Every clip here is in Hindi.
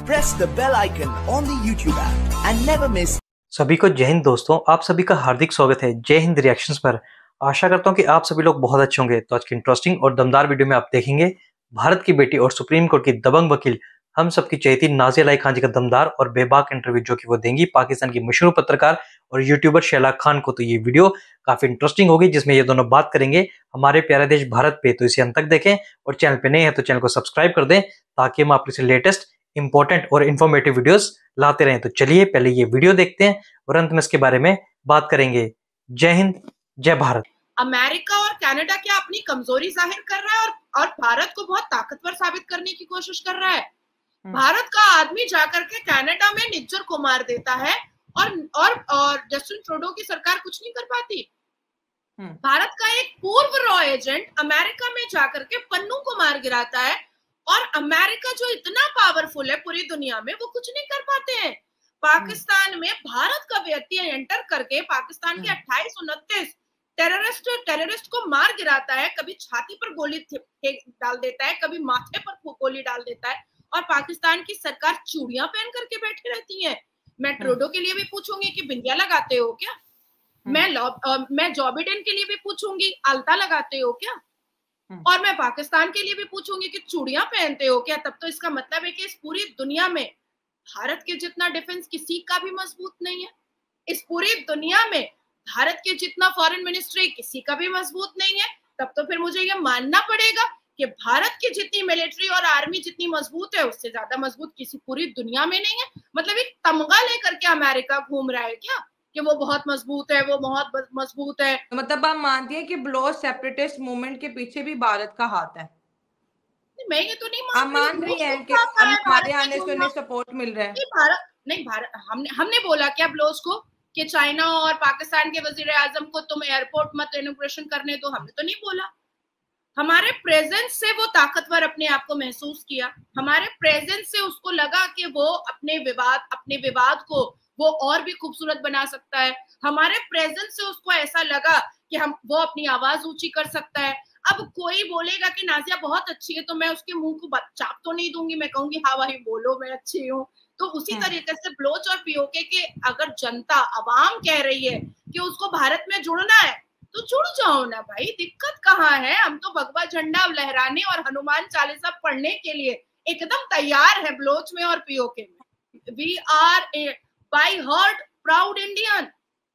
press the bell icon on the YouTube app and never miss. सभी को जय हिंद दोस्तों, आप सभी का हार्दिक स्वागत है जय हिंद रिएक्शंस पर। आशा करता हूं कि आप सभी लोग बहुत अच्छे होंगे। तो आज की इंटरेस्टिंग और दमदार वीडियो में आप देखेंगे भारत की बेटी और सुप्रीम कोर्ट की दबंग वकील हम सबकी चहेती नाज़िया इलाही खान जी का दमदार और बेबाक इंटरव्यू जो कि वो देंगी पाकिस्तान की मशहूर पत्रकार और यूट्यूबर शैला खान को। तो ये वीडियो काफी इंटरेस्टिंग होगी जिसमें ये दोनों बात करेंगे हमारे प्यारे देश भारत पे। तो इसे अंत तक देखें और चैनल पे नए हैं तो चैनल को सब्सक्राइब कर दें ताकि हम आपके लिए लेटेस्ट इंपॉर्टेंट और इन्फॉर्मेटिव वीडियोस लाते रहें। तो चलिए पहले ये वीडियो देखते हैं और अंत में इसके बारे में बात करेंगे। जय हिंद, जय भारत। अमेरिका और कनाडा क्या अपनी कमजोरी जाहिर कर रहा है और भारत को बहुत ताकतवर साबित करने की कोशिश कर रहा है। भारत का आदमी जाकर के कनाडा में निज्जर को मार देता है और जस्टिन ट्रूडो की सरकार कुछ नहीं कर पाती। भारत का एक पूर्व रॉ एजेंट अमेरिका में जाकर के पन्नू को मार गिराता है और अमेरिका जो इतना पावरफुल है पूरी दुनिया में वो कुछ नहीं कर पाते हैं। पाकिस्तान में भारत का व्यक्ति एंटर करके पाकिस्तान के 28-29 टेररिस्ट को मार गिराता है, कभी छाती पर गोली डाल देता है, कभी माथे पर गोली डाल देता है और पाकिस्तान की सरकार चूड़ियां पहन करके बैठी रहती है। मैं ट्रूडो के लिए भी पूछूंगी कि बिंदिया लगाते हो क्या? मैं जो बिडेन के लिए भी पूछूंगी आलता लगाते हो क्या? और मैं पाकिस्तान के लिए भी पूछूंगी कि चूड़ियां पहनते हो क्या? तब तो इसका मतलब है कि इस पूरी दुनिया में भारत के जितना डिफेंस किसी का भी मजबूत नहीं है। इस पूरी दुनिया में भारत के जितना फॉरेन मिनिस्ट्री किसी का भी मजबूत नहीं है। तब तो फिर मुझे ये मानना पड़ेगा कि भारत की जितनी मिलिट्री और आर्मी जितनी मजबूत है उससे ज्यादा मजबूत किसी पूरी दुनिया में नहीं है। मतलब एक तमगा लेकर के अमेरिका घूम रहा है क्या कि वो बहुत मजबूत है, वो बहुत मजबूत है। मतलब आप मानती है कि ब्लॉच सेपरेटिस्ट मूवमेंट के पीछे भी भारत का हाथ है? मैं ये तो नहीं आप मान रही हैं कि हमारे आने से उन्हें सपोर्ट मिल रहा है? भारत हमने बोला क्या ब्लोच को कि चाइना और पाकिस्तान के वजीर आजम को तुम एयरपोर्ट मत इनॉग्रेशन करने दो? हमने तो नहीं बोला। हमारे प्रेजेंस से वो ताकतवर अपने आप को महसूस किया। हमारे प्रेजेंस से उसको लगा कि वो अपने विवाद को वो और भी खूबसूरत बना सकता है। हमारे प्रेजेंस से उसको ऐसा लगा कि वो अपनी आवाज ऊंची कर सकता है। अब कोई बोलेगा कि नाज़िया बहुत अच्छी है तो मैं उसके मुंह को चाप तो नहीं दूंगी, मैं कहूंगी हाँ भाई बोलो मैं अच्छी हूँ। तो उसी तरीके से ब्लोच और पीओके के अगर जनता अवाम कह रही है कि उसको भारत में जुड़ना है तो जुड़ जाओ ना भाई, दिक्कत कहाँ है? हम तो भगवा झंडा लहराने और हनुमान चालीसा पढ़ने के लिए एकदम तैयार है ब्लोच में और पीओके में। We are by heart proud Indian.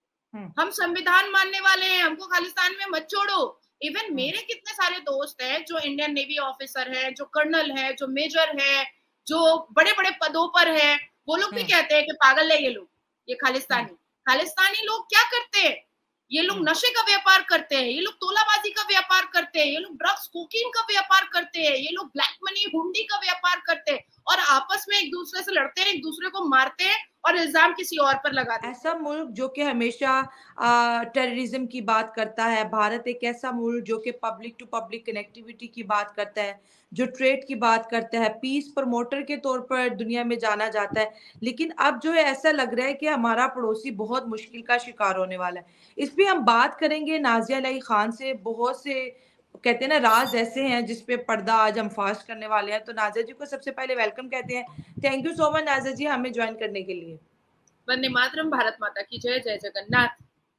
हम संविधान मानने वाले हैं, हमको खालिस्तान में मत छोड़ो। इवन मेरे कितने सारे दोस्त हैं जो इंडियन नेवी ऑफिसर हैं, जो कर्नल हैं, जो मेजर हैं, जो बड़े बड़े पदों पर हैं, वो लोग भी कहते हैं कि पागल है ये लोग, ये खालिस्तानी लोग क्या करते हैं? ये लोग नशे का व्यापार करते हैं, ये लोग तोलाबाजी का व्यापार करते हैं, ये लोग ड्रग्स कोकीन का व्यापार करते हैं, ये लोग ब्लैक मनी हुंडी का व्यापार करते हैं और आपस में एक दूसरे से लड़ते हैं, एक दूसरे को मारते हैं और इल्जाम किसी और पर लगाते हैं। ऐसा मुल्क जो कि हमेशा टेररिज्म की बात करता है, भारत एक ऐसा मुल्क जो कि पब्लिक टू पब्लिक कनेक्टिविटी की बात करता है, जो ट्रेड की बात करता है, पीस प्रमोटर के तौर पर दुनिया में जाना जाता है। लेकिन अब जो है ऐसा लग रहा है कि हमारा पड़ोसी बहुत मुश्किल का शिकार होने वाला है। इस पे हम बात करेंगे नाज़िया इलाही खान से। बहुत से कहते हैं ना राज ऐसे हैं जिसपे पर्दा आज हम फास्ट करने वाले हैं। तो नाज़िया जी को सबसे पहले वेलकम कहते हैं। Thank you so much Nazia ji हमें ज्वाइन करने के लिए। वंदे मातरम, भारत माता की जय, जय जगन्नाथ।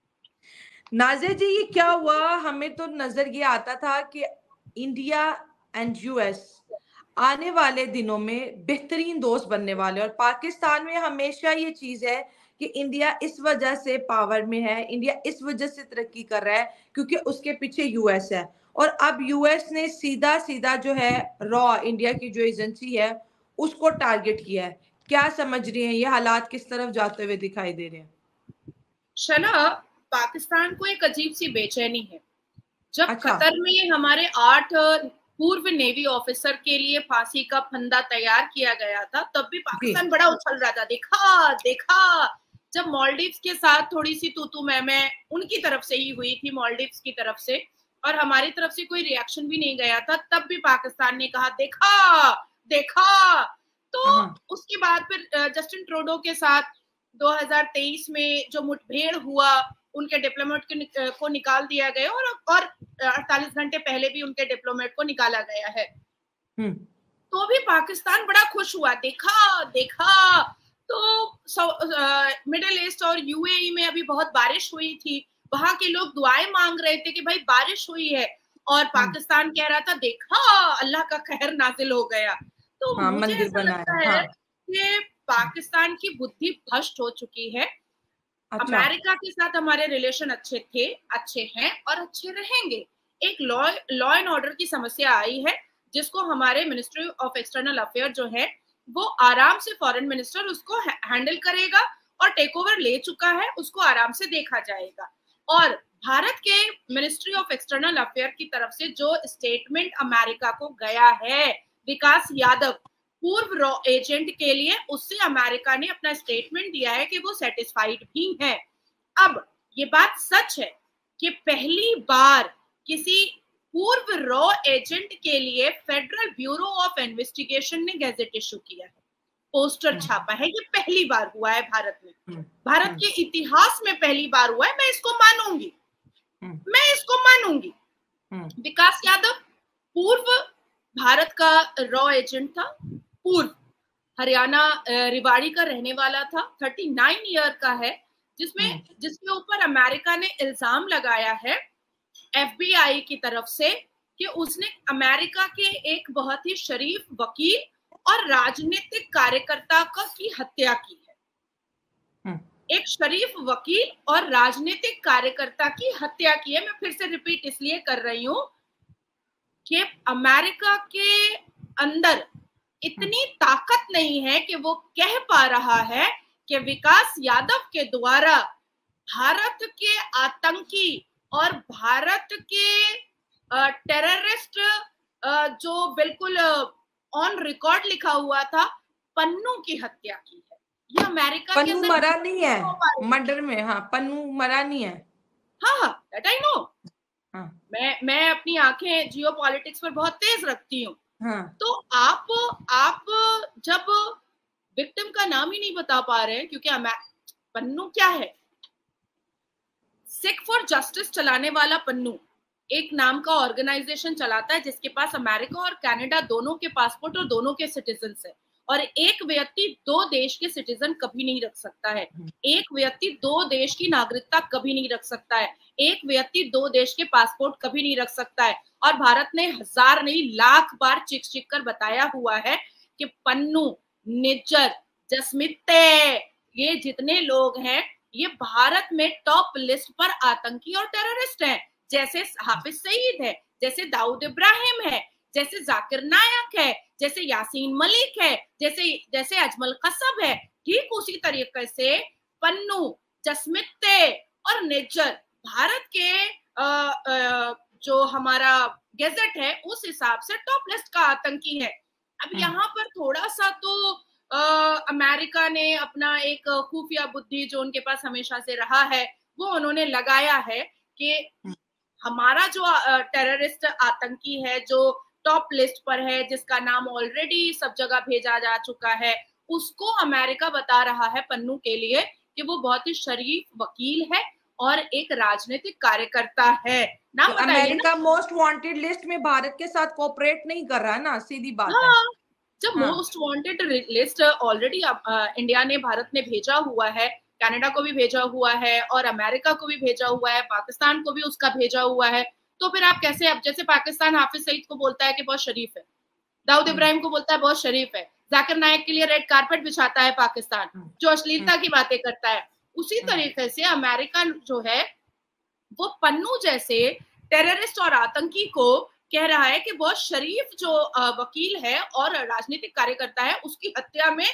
नाज़िया जी ये क्या हुआ? हमें तो नजर ये आता था कि इंडिया एंड यूएस आने वाले दिनों में बेहतरीन दोस्त बनने वाले, और पाकिस्तान में हमेशा ये चीज है कि इंडिया इस वजह से पावर में है, इंडिया इस वजह से तरक्की कर रहा है क्योंकि उसके पीछे यूएस है। और अब यूएस ने सीधा सीधा जो है रॉ इंडिया की जो एजेंसी है उसको टारगेट किया है। क्या समझ रही हैं, ये हालात किस तरफ जाते हुए दिखाई दे रहे हैं? शना, पाकिस्तान को एक अजीब सी बेचैनी है। जब कतर में हमारे 8 पूर्व नेवी ऑफिसर के लिए फांसी का फंदा तैयार किया गया था तब भी पाकिस्तान बड़ा उछल रहा था, देखा देखा। जब मालदीव्स के साथ थोड़ी सी तू मैं उनकी तरफ से ही हुई थी, मालदीव्स की तरफ से, और हमारी तरफ से कोई रिएक्शन भी नहीं गया था, तब भी पाकिस्तान ने कहा देखा देखा। तो उसके बाद फिर जस्टिन ट्रूडो के साथ 2023 में जो मुठभेड़ हुआ, उनके डिप्लोमेट को निकाल दिया गया और 48 घंटे पहले भी उनके डिप्लोमेट को निकाला गया है। तो भी पाकिस्तान बड़ा खुश हुआ, देखा देखा। तो मिडिल ईस्ट और यूएई में अभी बहुत बारिश हुई थी, वहां के लोग दुआएं मांग रहे थे कि भाई बारिश हुई है, और पाकिस्तान कह रहा था देखा अल्लाह का कहर नाजिल हो गया। तो मुझे ऐसा लगता है कि पाकिस्तान की बुद्धि भ्रष्ट हो चुकी है। अमेरिका के साथ हमारे रिलेशन अच्छे थे, अच्छे हैं और अच्छे रहेंगे। एक लॉ एंड ऑर्डर की समस्या आई है जिसको हमारे मिनिस्ट्री ऑफ एक्सटर्नल अफेयर जो है वो आराम से, फॉरेन मिनिस्टर उसको हैंडल करेगा और टेक ओवर ले चुका है, उसको आराम से देखा जाएगा। और भारत के मिनिस्ट्री ऑफ एक्सटर्नल अफेयर की तरफ से जो स्टेटमेंट अमेरिका को गया है विकास यादव पूर्व रॉ एजेंट के लिए, उससे अमेरिका ने अपना स्टेटमेंट दिया है कि वो सेटिस्फाइड भी है। अब ये बात सच है कि पहली बार किसी पूर्व रॉ एजेंट के लिए फेडरल ब्यूरो ऑफ इन्वेस्टिगेशन ने गैजेट इशू किया है, पोस्टर छापा है। ये पहली बार हुआ है भारत में, भारत के इतिहास में पहली बार हुआ है। मैं इसको मानूंगी, मैं इसको मानूंगी। विकास यादव पूर्व भारत का रॉ एजेंट था, पूर्व हरियाणा रिवाड़ी का रहने वाला था, 39 ईयर का है, जिसके ऊपर अमेरिका ने इल्जाम लगाया है FBI की तरफ से कि उसने अमेरिका के एक बहुत ही शरीफ वकील और राजनीतिक कार्यकर्ता की हत्या की है। एक शरीफ वकील और राजनीतिक कार्यकर्ता की हत्या की है। मैं फिर से रिपीट इसलिए कर रही हूं कि अमेरिका के अंदर इतनी ताकत नहीं है कि वो कह पा रहा है कि विकास यादव के द्वारा भारत के आतंकी और भारत के टेररिस्ट जो बिल्कुल ऑन रिकॉर्ड लिखा हुआ था, पन्नू की हत्या की है। ये अमेरिका के पन्नू मरा नहीं है मर्डर में। हाँ, पन्नू मरा नहीं है। हाँ, दैट आई नो। मैं अपनी आंखें जियो पॉलिटिक्स पर बहुत तेज रखती हूँ। तो आप जब विक्टिम का नाम ही नहीं बता पा रहे हैं, क्योंकि पन्नू क्या है, सिख फॉर जस्टिस चलाने वाला पन्नू एक नाम का ऑर्गेनाइजेशन चलाता है जिसके पास अमेरिका और कनाडा दोनों के पासपोर्ट और दोनों के सिटीजन है। और एक व्यक्ति दो देश के सिटीजन कभी नहीं रख सकता है, एक व्यक्ति दो देश की नागरिकता कभी नहीं रख सकता है, एक व्यक्ति दो देश के पासपोर्ट कभी नहीं रख सकता है। और भारत ने हजार नहीं लाख बार चिक कर बताया हुआ है कि पन्नू, निज्जर, जसमित्ते, ये जितने लोग हैं ये भारत में टॉप लिस्ट पर आतंकी और टेररिस्ट हैं। जैसे हाफिज सईद है, जैसे दाऊद इब्राहिम है, जैसे जाकिर नायक है, जैसे यासीन मलिक है, जैसे अजमल कसब है, ठीक उसी तरीके से पन्नू, जसमित्ते और निज्जर भारत के जो हमारा गैजेट है उस हिसाब से टॉप लिस्ट का आतंकी है। अब यहाँ पर थोड़ा सा तो अमेरिका ने अपना एक खुफिया बुद्धि जो उनके पास हमेशा से रहा है वो उन्होंने लगाया है कि हमारा जो टेररिस्ट आतंकी है जो टॉप लिस्ट पर है, जिसका नाम ऑलरेडी सब जगह भेजा जा चुका है, उसको अमेरिका बता रहा है पन्नू के लिए कि वो बहुत ही शरीफ वकील है और एक राजनीतिक कार्यकर्ता है। ना तो अमेरिका मोस्ट वांटेड लिस्ट में भारत के साथ कोऑपरेट नहीं कर रहा है ना, सीधी बात है। जब most wanted list already India ने, भारत ने भेजा हुआ है, कनाडा को भी भेजा हुआ है और अमेरिका को भी भेजा हुआ है, पाकिस्तान को भी उसका भेजा हुआ है, तो फिर आप कैसे, अब जैसे पाकिस्तान हाफिज सईद को बोलता है कि बहुत शरीफ है, दाऊद इब्राहिम को बोलता है बहुत शरीफ है, जाकिर नायक के लिए रेड कारपेट बिछाता है पाकिस्तान जो अश्लीलता की बातें करता है, उसी तरीके से अमेरिका जो है वो पन्नू जैसे टेररिस्ट और आतंकी को कह रहा है कि बहुत शरीफ जो वकील है और राजनीतिक कार्यकर्ता है उसकी हत्या में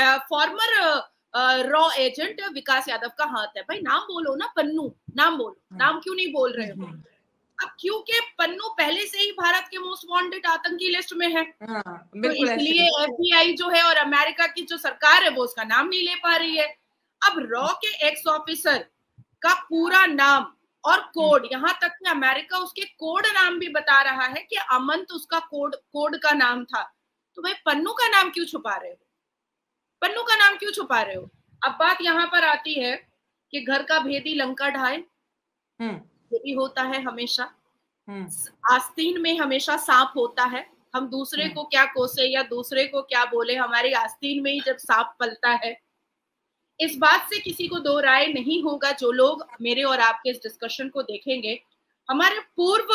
फॉर्मर रॉ एजेंट विकास यादव का हाथ है। भाई नाम बोलो ना, पन्नू नाम बोलो, नाम क्यों नहीं बोल रहे हो? अब क्योंकि पन्नू पहले से ही भारत के मोस्ट वांटेड आतंकी लिस्ट में है, तो इसलिए FBI जो है और अमेरिका की जो सरकार है वो उसका नाम नहीं ले पा रही है। अब रॉ के एक्स ऑफिसर का पूरा नाम और कोड, यहाँ तक कि अमेरिका उसके कोड नाम भी बता रहा है कि अमंत उसका कोड का नाम था, तो भाई पन्नू का नाम क्यों छुपा रहे हो? पन्नू का नाम क्यों छुपा रहे हो? अब बात यहाँ पर आती है कि घर का भेदी लंका ढाए, ये भी होता है हमेशा, आस्तीन में हमेशा सांप होता है, हम दूसरे को क्या कोसे या दूसरे को क्या बोले, हमारी आस्तीन में ही जब सांप पलता है। इस बात से किसी को दो राय नहीं होगा, जो लोग मेरे और आपके इस डिस्कशन को देखेंगे। हमारे पूर्व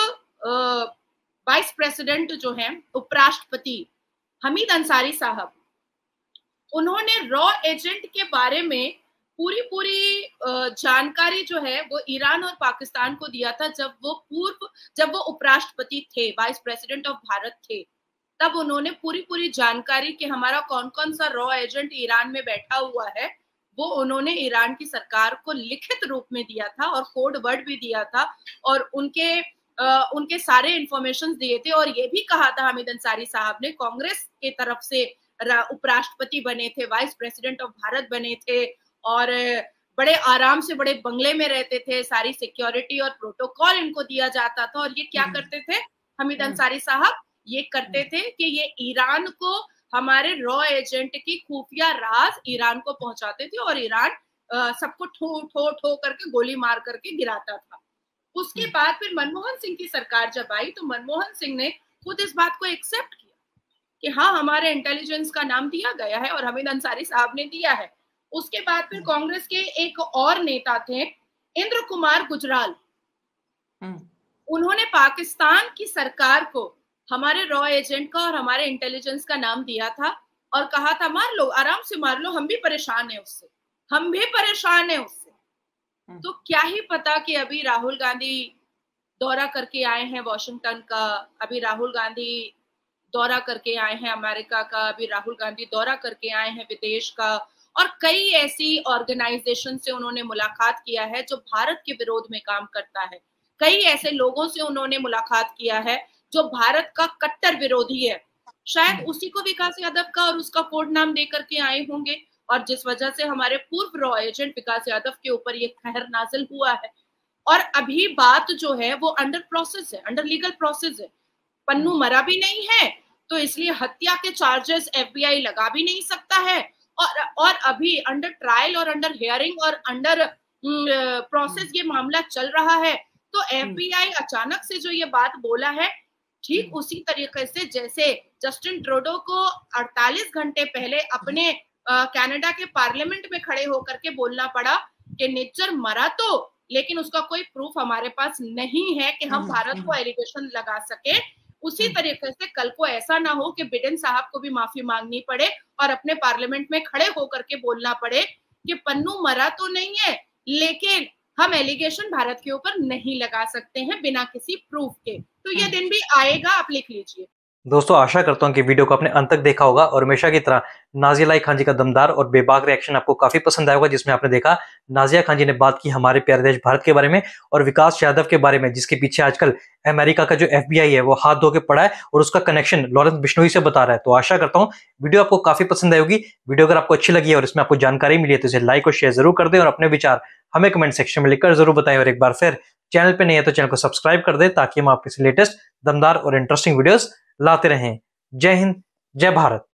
वाइस प्रेसिडेंट जो हैं, उपराष्ट्रपति हमीद अंसारी साहब, उन्होंने रॉ एजेंट के बारे में पूरी जानकारी जो है वो ईरान और पाकिस्तान को दिया था जब वो उपराष्ट्रपति थे, वाइस प्रेसिडेंट ऑफ भारत थे। तब उन्होंने पूरी जानकारी कि हमारा कौन कौन सा रॉ एजेंट ईरान में बैठा हुआ है वो उन्होंने ईरान की सरकार को लिखित रूप में दिया था और कोड वर्ड भी दिया था और उनके सारे इंफॉर्मेशन दिए थे। और ये भी कहा था हमीद अंसारी साहब ने, कांग्रेस के तरफ से उपराष्ट्रपति बने थे, वाइस प्रेसिडेंट ऑफ भारत बने थे और बड़े आराम से बड़े बंगले में रहते थे, सारी सिक्योरिटी और प्रोटोकॉल इनको दिया जाता था। और ये क्या करते थे हमीद अंसारी साहब? ये करते थे कि ये ईरान को, हमारे रॉ एजेंट की खुफिया राज ईरान को पहुंचाते थे और ईरान सबको ठो करके गोली मार करके गिराता था। उसके बाद फिर मनमोहन सिंह की सरकार जब आई तो मनमोहन सिंह ने खुद इस बात को एक्सेप्ट किया कि हाँ, हमारे इंटेलिजेंस का नाम दिया गया है और हमीद अंसारी साहब ने दिया है। उसके बाद फिर कांग्रेस के एक और नेता थे इंद्र कुमार गुजराल, उन्होंने पाकिस्तान की सरकार को हमारे रॉ एजेंट का और हमारे इंटेलिजेंस का नाम दिया था और कहा था मार लो, आराम से मार लो, हम भी परेशान है उससे, हम भी परेशान है उससे। तो क्या ही पता कि अभी राहुल गांधी दौरा करके आए हैं वॉशिंगटन का, अभी राहुल गांधी दौरा करके आए हैं अमेरिका का, अभी राहुल गांधी दौरा करके आए हैं विदेश का, और कई ऐसी ऑर्गेनाइजेशन से उन्होंने मुलाकात किया है जो भारत के विरोध में काम करता है। कई ऐसे लोगों से उन्होंने मुलाकात किया है जो भारत का कट्टर विरोधी है। शायद उसी को विकास यादव का और उसका कोड नाम दे करके आए होंगे और जिस वजह से हमारे पूर्व रॉ एजेंट विकास यादव के ऊपर ये कहर नाजिल हुआ है। और अभी बात जो है वो अंडर प्रोसेस है, अंडर लीगल प्रोसेस है। पन्नू मरा भी नहीं है तो इसलिए हत्या के चार्जेस FBI लगा भी नहीं सकता है और अभी अंडर ट्रायल और अंडर हियरिंग और अंडर प्रोसेस ये मामला चल रहा है। तो FBI अचानक से जो ये बात बोला है, ठीक उसी तरीके से जैसे जस्टिन ट्रूडो को 48 घंटे पहले अपने कनाडा के पार्लियामेंट में खड़े होकर के बोलना पड़ा कि निज्जर मरा तो, लेकिन उसका कोई प्रूफ हमारे पास नहीं है कि हम भारत को एलिगेशन लगा सके। उसी तरीके से कल को ऐसा ना हो कि बिडेन साहब को भी माफी मांगनी पड़े और अपने पार्लियामेंट में खड़े होकर के बोलना पड़े कि पन्नू मरा तो नहीं है लेकिन हम एलिगेशन भारत के ऊपर नहीं लगा सकते हैं बिना किसी प्रूफ के। तो ये दिन भी आएगा, आप लिख लीजिए। दोस्तों, आशा करता हूं कि वीडियो को आपने अंत तक देखा होगा और हमेशा की तरह नाजिया लाई खान जी का दमदार और बेबाक रिएक्शन आपको काफी पसंद आया होगा, जिसमें आपने देखा नाजिया खान जी ने बात की हमारे प्यारे देश भारत के बारे में और विकास यादव के बारे में, जिसके पीछे आजकल अमेरिका का जो FBI है वो हाथ धो के पड़ा है और उसका कनेक्शन लॉरेंस बिश्नोई से बता रहा है। तो आशा करता हूँ वीडियो आपको काफी पसंद आई होगी। वीडियो अगर आपको अच्छी लगी है और इसमें आपको जानकारी मिली है तो इसे लाइक और शेयर जरूर कर दें और अपने विचार हमें कमेंट सेक्शन में लिखकर जरूर बताएं। और एक बार फिर चैनल पे नहीं है तो चैनल को सब्सक्राइब कर दे ताकि हम आपके लेटेस्ट दमदार और इंटरेस्टिंग वीडियोस लाते रहें। जय हिंद, जय भारत।